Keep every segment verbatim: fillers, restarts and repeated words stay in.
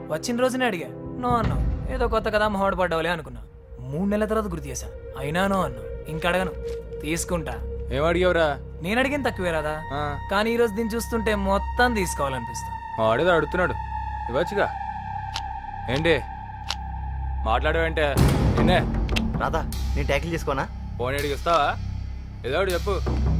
వచ్చిన రోజునే అడిగా నో అన్నావు. ఏదో కొత్త కదా మొహమాట పడ్డావులే అనుకున్నా. మూడు నెలల తర్వాత గుర్తు చేశా, అయినా నో అన్నావు. ఇంకా అడగను, తీసుకుంటా. ఏం అడిగావురా? నేను అడిగిన తక్కువే రాదా, కానీ ఈరోజు దీన్ని చూస్తుంటే మొత్తం తీసుకోవాలనిపిస్తా. ఆడేదో అడుగుతున్నాడు, ఇవ్వచ్చుగా. ఏంటి మాట్లాడేవంటే నిన్నే రాదా నేను ట్యాకిల్ చేసుకోనా? ఫోన్ అడిగి ఇస్తావా? ఏదో ఒకటి చెప్పు.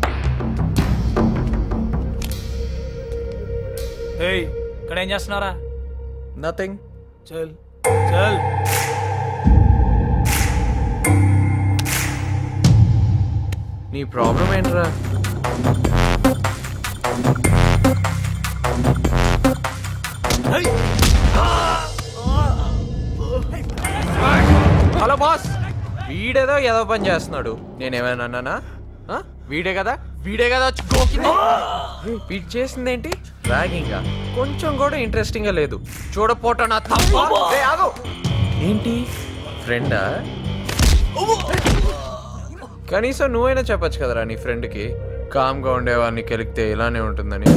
ఏయ్ ఇక్కడ ఏం చేస్తున్నారా? నథింగ్. చల్ చల్. నీ ప్రాబ్లం ఏంట్రా? హలో బాస్, వీడేదో ఏదో పని చేస్తున్నాడు. నేనేమైనా అన్నానా? వీడే కదా వీడే కదా వచ్చి గోకింది. వీడు చేసిందేంటి? ర్యాగింగా? కొంచెం కూడా ఇంట్రెస్టింగ్ గా లేదు. చూడపోటా నా తప్ప. ఏంటి ఫ్రెండా? కనీసం నువ్వైనా చెప్పచ్చు కదరా నీ ఫ్రెండ్కి, కామ్గా ఉండేవాడిని కెలికితే ఇలానే ఉంటుందని.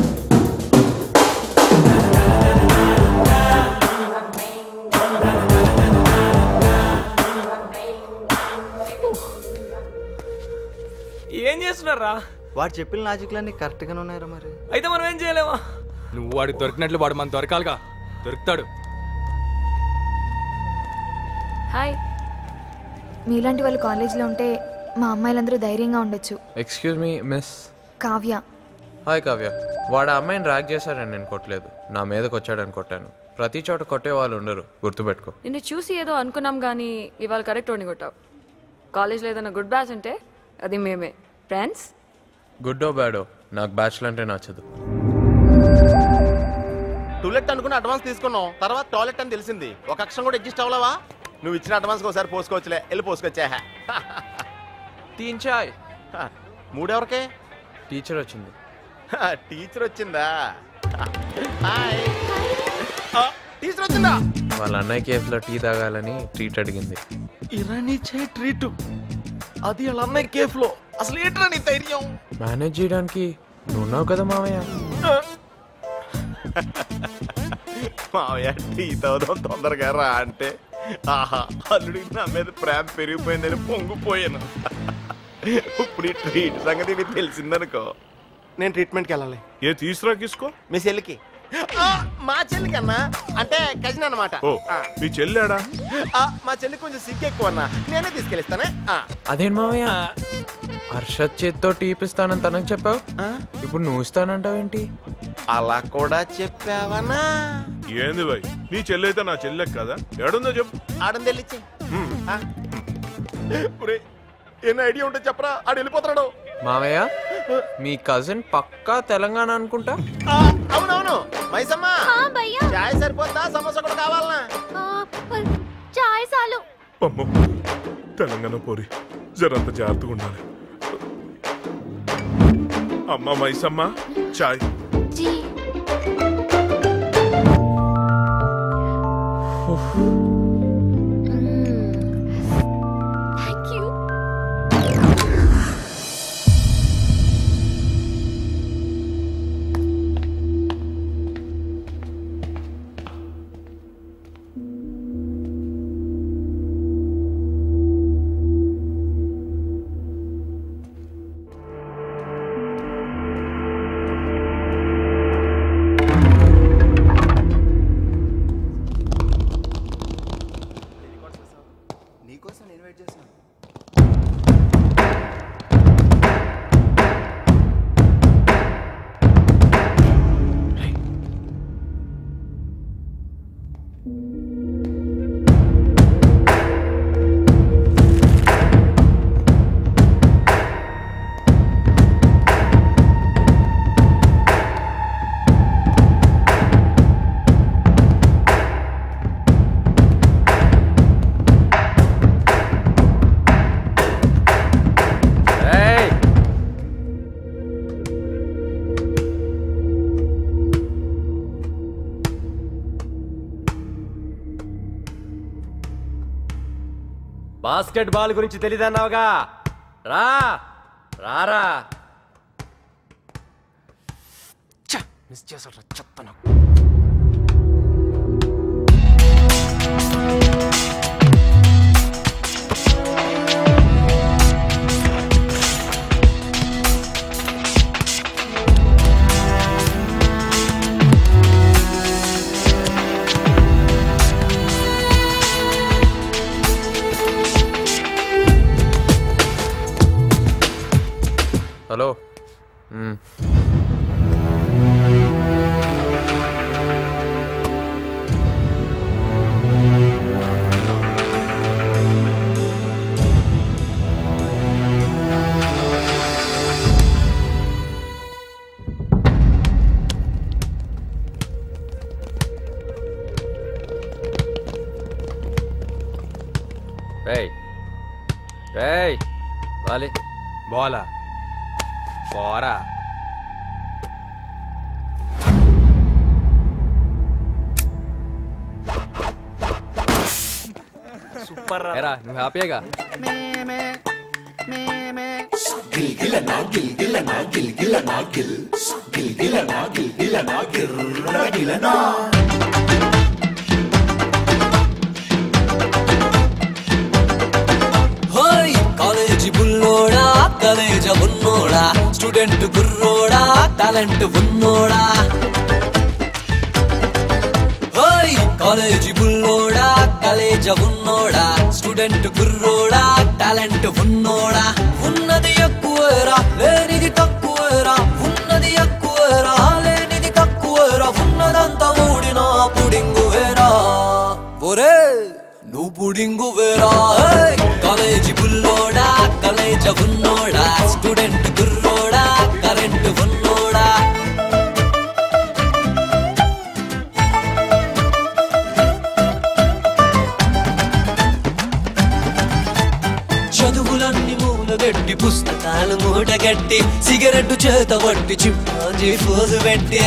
ఏం చేస్తున్నారా? వాడు చెప్పిన లాజిక్లన్నీ కరెక్ట్ గానే ఉన్నారా? మరి అయితే మనం ఏం చేయలేమా? నువ్వు వాడికి దొరికినట్లు వాడు మనం దొరకాలిగా. దొరుకుతాడు. హాయ్, మీలాంటి వాళ్ళు కాలేజ్లో ఉంటే మా అమ్మాయిలందరూ ధైర్యంగా ఉండొచ్చు. Excuse me miss. Kavya. Hi Kavya. వాడు ఆ అమ్మాయిని ర్యాక్ చేశాడని నేను కొట్టలేదు, నా మీదకి వచ్చాడని కొట్టాను. ప్రతి చోట కొట్టే వాళ్ళు ఉండరు, గుర్తుపెట్టుకో. నిన్ను చూసి ఏదో అనుకున్నాం కానీ ఇవాళ కరెక్ట్ ఓని కొట్టావు. కాలేజ్లో ఏదైనా గుడ్ బ్యాచ్ అంటే అది మేమే. ఫ్రెండ్స్ గుడ్డో బ్యాడో నాకు బ్యాచ్లు అంటే నచ్చదు. టూలెట్ అనుకుని అడ్వాన్స్ తీసుకున్నాం, తర్వాత టాయిలెట్ అని తెలిసింది. ఒక అక్షరం కూడా అడ్జస్ట్ అవ్వలేవా? నువ్వు ఇచ్చిన అడ్వాన్స్ ఒకసారి పోసుకోవచ్చులే, వెళ్ళి పోసుకొచ్చా. తీన్ చాయ్. మూడెవరికే? టీచర్ వచ్చింది. టీచర్ వచ్చిందా? టీచర్ వచ్చిందా? వాళ్ళ అన్నయ్య కేఫ్లో టీ తాగాలని ట్రీట్ అడిగింది. ఇరానీ చే ట్రీట్, అది వాళ్ళ అన్నయ్య కేఫ్ లో. అసలు ఏంట్రా నీ ధైర్యం? మేనేజ్ చేయడానికి నువ్వున్నావు కదా మావయ్య. మావయ్య టీ తాగుదాం తొందరగా రా అంటే, ఆహా అల్లుడికి నా మీద ప్రేమ పెరిగిపోయిందని పొంగిపోయాను. ఇప్పుడు ఈ ట్రీట్ సంగతి నీకు తెలిసిందనుకో, నేను ట్రీట్మెంట్కి వెళ్ళాలి. ఏ తీసురా తీసుకో. మీ చెల్లికి. మా చెల్లికి అన్నా, అంటే కజిన్ అన్నమాట. మీ చెల్లాడా? మా చెల్లి కొంచెం సిగ్గు ఎక్కువ అన్నా, నేనే తీసుకెళ్ళిస్తానే. అదేంటి మావయ్య, హర్షత్ చేత్తో టీ ఇప్పిస్తానని తనకు చెప్పావు, ఇప్పుడు నువ్వు ఇస్తానంటావేంటి? అలా కూడా చెప్పావనా? ఏంది బాయ్, నీ చెల్లి అయితే నా చెల్లెక్ కదా, ఏడుందో చెప్పు. ఆడని తెల్లిచ్చి. ఏమైనా ఐడియా ఉంటే చెప్పరా, ఆడు వెళ్ళిపోతున్నాడు. మావయ్య మీ కజిన్ పక్కా తెలంగాణ అనుకుంటా. అవునవును. మైసమ్మ చాయ్ సరిపోతా, సమోసా కూడా కావాలనా? చాయ్ చాలు. అమ్మో తెలంగాణ పోరి, జరంత జాగ్రత్తగా ఉండాలి. అమ్మ మైసమ్మ చాయ్. బాస్కెట్ బాల్ గురించి తెలీదన్నావుగా, రా రారా. మిస్ చేసాడు చెప్తాను. రేయ్ రేయ్ వాలి బాలా పోరా. సూపర్ రా. ఏరా నువ్వు హ్యాపీగా? హోయ్ కాలేజీ బుల్లోడా కాలేజ ఉన్నోడా స్టూడెంట్ గుర్రోడా టాలెంట్ ఉన్నోడా హోయ్ కాలేజీ బుల్లోడా కాలేజ ఉన్నోడా స్టూడెంట్ గుర్రోడా టాలెంట్ ఉన్నోడా ఉన్నది ఎక్కువరా లేనిది తక్కువరా ఉన్నది ఎక్కువరా లేనిది తక్కువరా ఉన్నదంతా ఊడినా పుడింగు వేరా ఒరే నువ్వు పుడింగు వేరా కాలేజీ బుల్లోడా కాలేజ ఉన్నోడా స్టూడెంట్ గుర్రోడా కరెంట్ ఉన్నోడా చదువులన్నీ మూలగట్టి పుస్తకాలు మూటగట్టి సిగరెట్టు చేత పట్టి చింపాజీ పోజు పెట్టి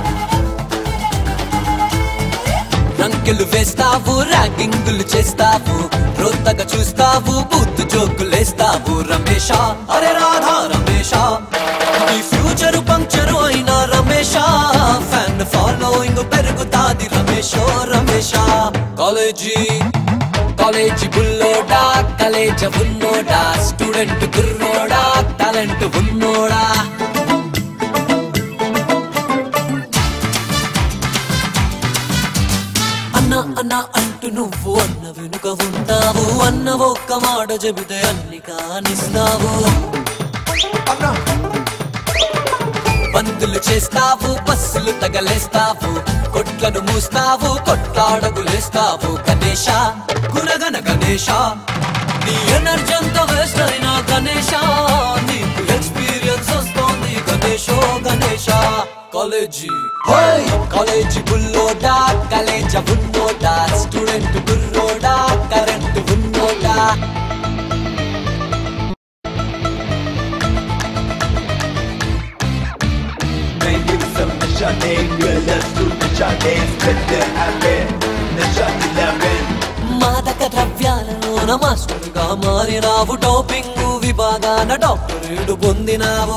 రంకెలు వేస్తావు ర్యాగింగులు చేస్తావు రోత్తగా చూస్తావు బూత్ జోకులేస్తావు రమేష అరే రాధా రమేష నీ ఫ్యూచర్ పంక్చరు అయినా రమేష ఫ్యాన్ ఫాలోయింగ్ పెరుగుతాది రమేషో రమేష కాలేజీ కాలేజీ బుల్లోడా కాలేజ ఉన్నోడా స్టూడెంట్ గుర్రోడా టాలెంట్ ఉన్నోడా అన్న అన్న అంటూ నువ్వు అన్న వెనుక ఉంటావు అన్న ఒక్క మాట చెబితే అన్ని కానిస్తావు బంతులు చేస్తావు బస్సులు తగలేస్తావు కొట్లను మూస్తావు కొట్లాడగులేస్తావు గణేష గుణగణ గణేష నీ ఎనర్జీ అంతా వేస్ట్ అయినా గణేష నీకు ఎక్స్పీరియన్స్ వస్తోంది గణేషో గణేష కాలేజీ కాలేజీ బుల్లోడా కాలేజ ఉన్నోడా స్టూడెంట్ గుర్రోడా కరెంట్ ఉన్నోడా మాదక ద్రవ్యాలలోన మాస్టర్గా మారినావు డోపింగ్ విభాగాన డాక్టరేట్ పొందినావు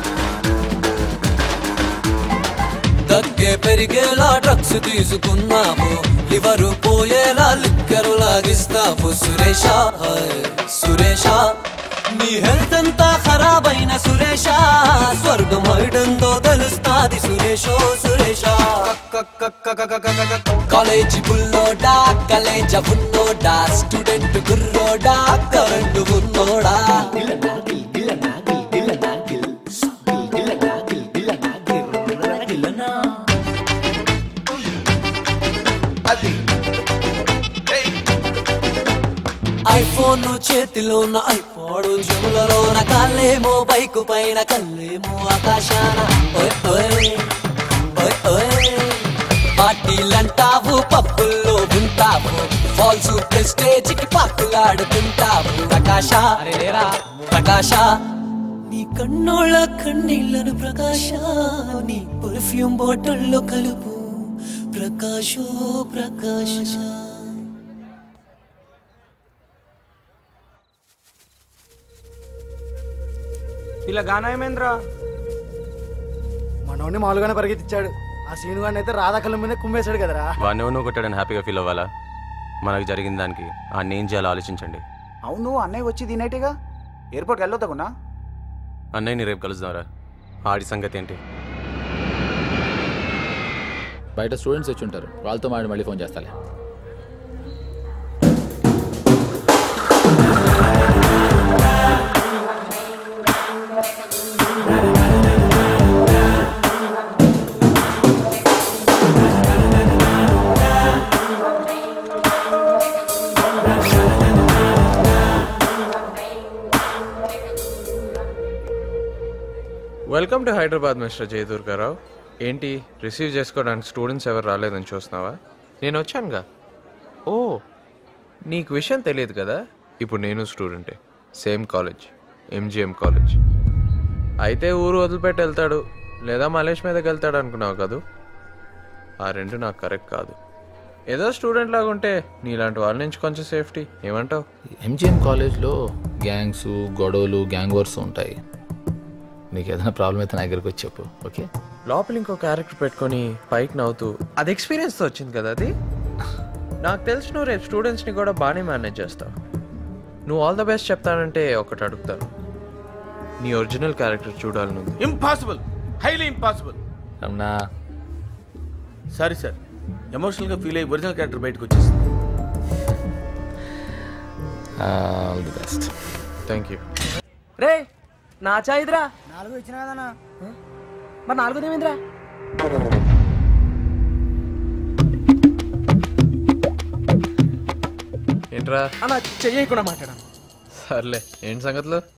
దగ్గే పెరిగేలా డ్రగ్స్ తీసుకున్నావు లివరు పోయేలా లిక్కరు లాగిస్తావు సురేష సురేష నీ హెల్త్ అంతా ఖరాబైన సురేష స్వర్గం హైడంతో తెలుస్తాది సురేషో సురేష కాలేజీ బుల్లోడా కాలేజ ఉన్నోడా స్టూడెంట్ గుర్రోడా కరెంటు ఉన్నోడా ఐఫోన్ చేతిలోన ఐపాడ్ జుములలోన కాళ్ళేమో బైకు పైన కళ్ళేమో ఆకాశాన పార్టీలంటావు పప్పుల్లో ఉంటావు ఫాల్స్ ప్రెస్టేజ్ కి పాకులాడుతుంటావు ప్రకాశ ప్రకాశ నీ కన్నోళ్ళ కన్నీళ్లను ప్రకాశ నీ పర్ఫ్యూమ్ బాటిల్లో కలుపు ప్రకాశో ప్రకాశ ఇలా గానా ఏమేంద్రా మనోడిని మామూలుగానే పరిగెత్తిచ్చాడు ఆ సీను గారిని అయితే రాధాకళ్ళ మీద కుమ్మేశాడు కదరా వాడిని నువ్వు కొట్టాడని హ్యాపీగా ఫీల్ అవ్వాలా మనకు జరిగిన దానికి ఆ ఏం చేయాలో ఆలోచించండి. అవును అన్నయ్య వచ్చి దీనైతేగా ఎయిర్పోర్ట్కి వెళ్ళొద్దాకున్నా అన్నయ్యని రేపు కలుద్దాంరా. ఆడి సంగతి ఏంటి? బయట స్టూడెంట్స్ వచ్చి ఉంటారు, వాళ్ళతో మాడి మళ్ళీ ఫోన్ చేస్తాలే. Welcome to Hyderabad mister Jayadurgarao. ఏంటి రిసీవ్ చేసుకోవడానికి స్టూడెంట్స్ ఎవరు రాలేదని చూస్తున్నావా? నేను వచ్చానుగా. ఓ నీకు విషయం తెలియదు కదా, ఇప్పుడు నేను స్టూడెంటే, సేమ్ కాలేజ్, ఎంజిఎం కాలేజ్. అయితే ఊరు వదిలిపెట్టి వెళ్తాడు లేదా మలేష్ మీదకి వెళ్తాడు అనుకున్నావు కదూ. ఆ రెండు నాకు కరెక్ట్ కాదు. ఏదో స్టూడెంట్ లాగా ఉంటే నీలాంటి వాళ్ళ నుంచి కొంచెం సేఫ్టీ. ఏమంటావు? ఎంజిఎం కాలేజ్లో గ్యాంగ్స్, గొడవలు, గ్యాంగ్ వార్స్ ఉంటాయి. నీకు ఏదైనా ప్రాబ్లం అయితే నా దగ్గరికి వచ్చి చెప్పు, ఓకే? లోపల ఇంకో క్యారెక్టర్ పెట్టుకొని పైకి నవ్వుతూ, అది ఎక్స్పీరియన్స్తో వచ్చింది కదా అది. నాకు తెలిసి నువ్వు రేపు స్టూడెంట్స్ని కూడా బాగానే మేనేజ్ చేస్తావు. నువ్వు ఆల్ ద బెస్ట్ చెప్తానంటే ఒకటి అడుగుతాను, నీ ఒరిజినల్ క్యారెక్టర్ చూడాలి నువ్వు. Impossible, highly impossible. అవునా? సారీ సార్, ఎమోషనల్గా ఫీల్ అయ్యి ఒరిజినల్ క్యారెక్టర్ బయటకు వచ్చేసింది. All the best. Thank you. రే నా చాయిద్రా. నాలుగు ఇచ్చిన కదన్నా. మరి నాలుగోది ఏమైందిరా? ఏంట్రా అన్న చెయ్యకుండా మాట్లాడాను. సర్లే, ఏంటి సంగతులు?